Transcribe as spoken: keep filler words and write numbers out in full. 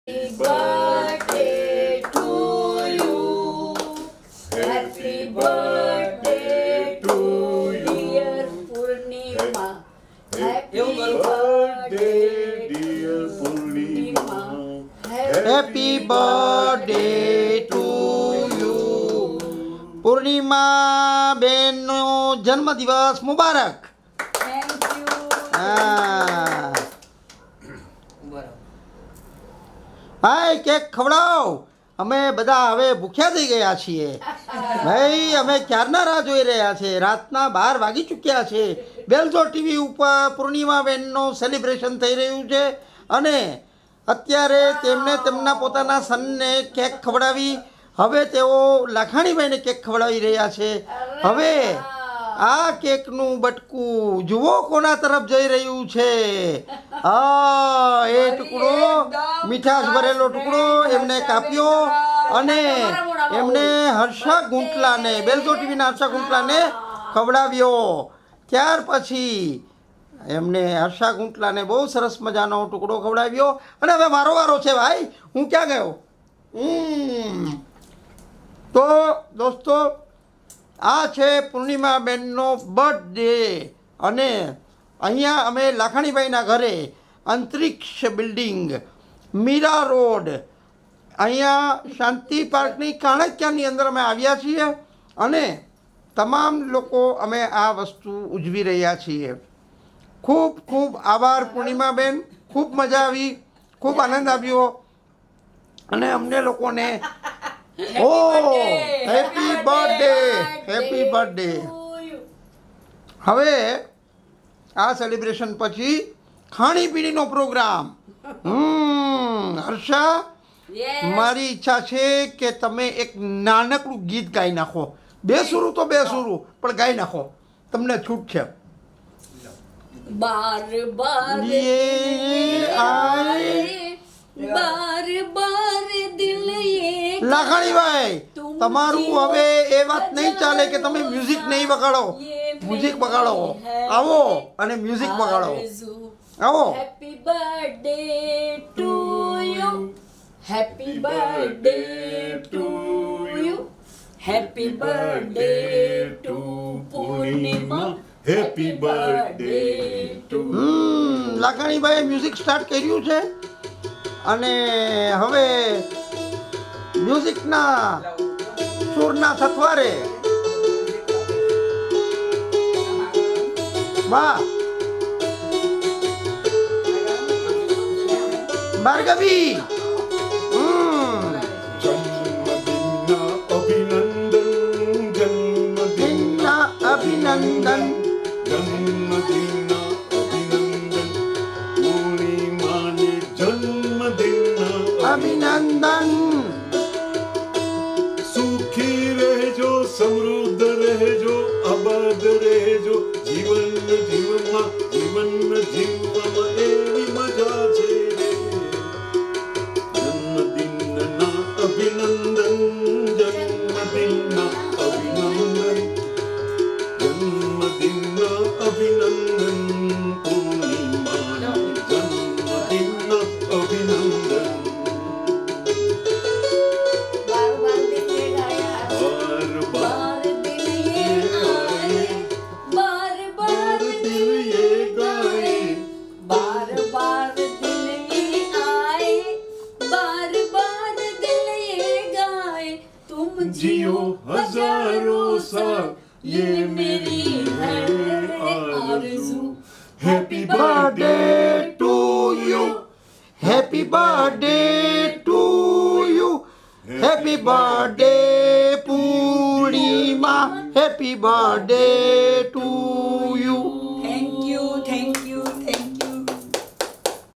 birthday to you. Happy birthday to dear Purnima. Happy birthday dear Purnima. Happy birthday to you. પૂર્ણિમા બેનનો જન્મદિવસ મુબારક. Thank you. હા હાય cake ખવડાવ. અમે બધા હવે ભૂખ્યા થઈ ગયા છીએ ભાઈ. અમે ક્યારના રાહ જોઈ રહ્યા છે. રાતના બાર વાગી ચૂક્યા છે. બેલજો ટીવી ઉપર પૂર્ણિમા બેનનું સેલિબ્રેશન થઈ રહ્યું છે અને અત્યારે તેમને તેમના પોતાના સનને કેક ખવડાવી હવે તેઓ લાખાણીભાઈને કેક ખવડાવી રહ્યા છે. હવે આ કેકનું બટકું જુઓ કોના તરફ જઈ રહ્યું છે. હા એ ટુકડો મીઠાશ ભરેલો ટુકડો એમને કાપ્યો અને એમને હર્ષા ગુંટલાને બેલજો ટીવીના હર્ષા ગુંટલાને ખવડાવ્યો. ત્યાર પછી એમને હર્ષા ગુંટલાને બહુ સરસ મજાનો ટુકડો ખવડાવ્યો અને હવે મારો વારો છે ભાઈ. હું ક્યાં ગયો? હમ તો દોસ્તો આ છે પૂર્ણિમાબેનનો બર્થડે અને અહીંયા અમે લાખાણીભાઈના ઘરે અંતરિક્ષ બિલ્ડિંગ મીરા રોડ અહીંયા શાંતિ પાર્કની કાણક્યાની અંદર અમે આવ્યા છીએ અને તમામ લોકો અમે આ વસ્તુ ઉજવી રહ્યા છીએ. ખૂબ ખૂબ આભાર પૂર્ણિમાબેન. ખૂબ મજા આવી, ખૂબ આનંદ આવ્યો અને અમને લોકોને ઓ હેપી બર્થડે હેપી બર્થડે. હવે આ સેલિબ્રેશન પછી ખાણીપીણીનો પ્રોગ્રામ. હમ હર્ષા મારી ઈચ્છા છે કે તમે એક નાનકડું ગીત ગાઈ નાખો. બે સુરું તો બે સુરું પણ ગાઈ નાખો, તમને છૂટ છે. बार बार ये आए बार बार दिल ये લાખાણીભાઈ તમારું હવે એ વાત નહીં ચાલે કે તમે મ્યુઝિક નહીં વગાડો. મ્યુઝિક વગાડો. આવો અને મ્યુઝિક વગાડો. આવો. Happy birthday to you. Happy birthday to you. Happy birthday to Purnima. Happy birthday to હમ લાખાણીભાઈએ મ્યુઝિક સ્ટાર્ટ કર્યું છે અને હવે મ્યુઝિકના સુરના સથવારે વાહ ભાર્ગવી. હમ જન્મદિનના અભિનંદન દિનના અભિનંદન જન્મદિનના અભિનંદન પૂર્ણિમાને જન્મદિનના અભિનંદન. સુખી રહેજો, સમૃદ્ધ રહેજો, આબાદ રહેજો. જીવન જીવનમાં જીવન જીવવામાં એવી મજા છે. જન્મદિનના અભિનંદન જન્મદિનના અભિનંદન જન્મદિનના અભિનંદન પૂર્ણિમાના જન્મદિનના અભિનંદન. बार बार दिल ये गाया. બાર બાર बार दिल ये आए. बार बार દિલ ये ગાય. बार बार दिल ये आए. बार बार दिल ये गाए. तुम जियो हजारों साल ये मेरी है आरज़ू. Happy birthday to you. Happy birthday to you. Happy birthday Purnima. Happy birthday to you.